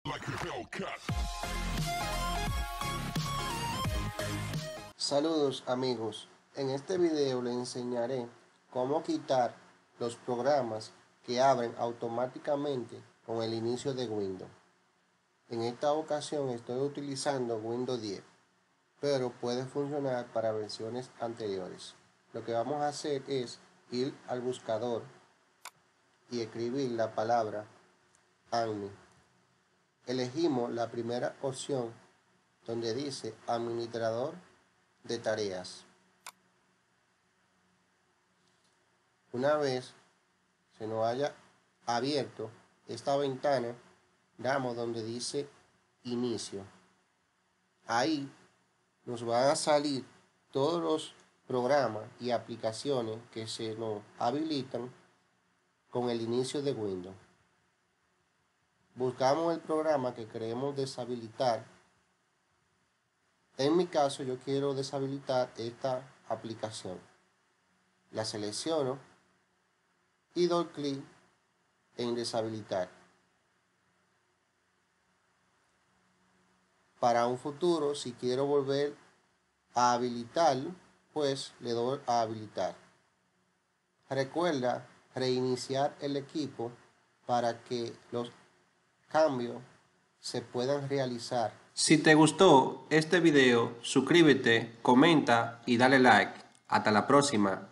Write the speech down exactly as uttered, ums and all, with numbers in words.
Saludos amigos, en este video les enseñaré cómo quitar los programas que abren automáticamente con el inicio de Windows. En esta ocasión estoy utilizando Windows diez, pero puede funcionar para versiones anteriores. Lo que vamos a hacer es ir al buscador y escribir la palabra admin. Elegimos la primera opción donde dice administrador de tareas. Una vez se nos haya abierto esta ventana, damos donde dice inicio. Ahí nos van a salir todos los programas y aplicaciones que se nos habilitan con el inicio de Windows. Buscamos el programa que queremos deshabilitar. En mi caso yo quiero deshabilitar esta aplicación. La selecciono y doy clic en deshabilitar. Para un futuro, si quiero volver a habilitar, pues le doy a habilitar. Recuerda reiniciar el equipo para que los cambios se puedan realizar. Si te gustó este video, suscríbete, comenta y dale like. Hasta la próxima.